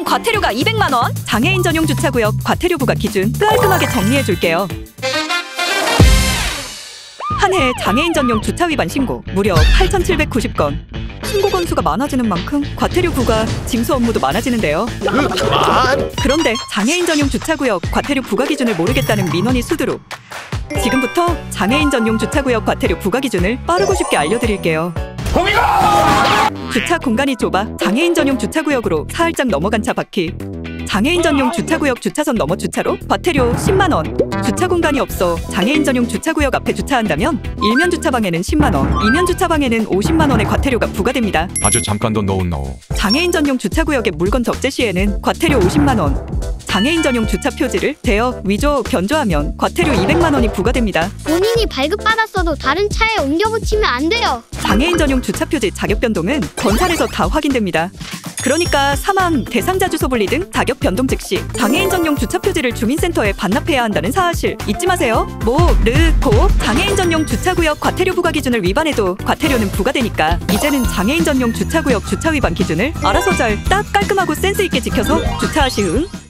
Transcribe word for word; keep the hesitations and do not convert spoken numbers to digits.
과태료가 이백만 원. 장애인 전용 주차구역 과태료 부과 기준 깔끔하게 정리해줄게요. 한 해 장애인 전용 주차 위반 신고 무려 팔천칠백구십 건. 신고 건수가 많아지는 만큼 과태료 부과, 징수 업무도 많아지는데요. 그만! 그런데 장애인 전용 주차구역 과태료 부과 기준을 모르겠다는 민원이 수두룩. 지금부터 장애인 전용 주차구역 과태료 부과 기준을 빠르고 쉽게 알려드릴게요. 공이가! 주차 공간이 좁아 장애인 전용 주차구역으로 사흘짝 넘어간 차 바퀴. 장애인 전용 주차구역 주차선 넘어 주차로 과태료 십만 원. 주차 공간이 없어 장애인 전용 주차구역 앞에 주차한다면 일면 주차방에는 십만 원, 이면 주차방에는 오십만 원의 과태료가 부과됩니다. 아주 잠깐 더 노운 노. 장애인 전용 주차구역에 물건 적재 시에는 과태료 오십만 원. 장애인 전용 주차 표지를 대여, 위조, 변조하면 과태료 이백만 원이 부과됩니다. 본인이 발급받았어도 다른 차에 옮겨 붙이면 안 돼요. 장애인 전용 주차 표지 자격 변동은 건설에서 다 확인됩니다. 그러니까 사망, 대상자 주소 분리 등 자격 변동 즉시 장애인 전용 주차 표지를 주민센터에 반납해야 한다는 사실 잊지 마세요. 모, 르, 고 장애인 전용 주차구역 과태료 부과 기준을 위반해도 과태료는 부과되니까 이제는 장애인 전용 주차구역 주차 위반 기준을 알아서 잘 딱 깔끔하고 센스 있게 지켜서 주차하시응.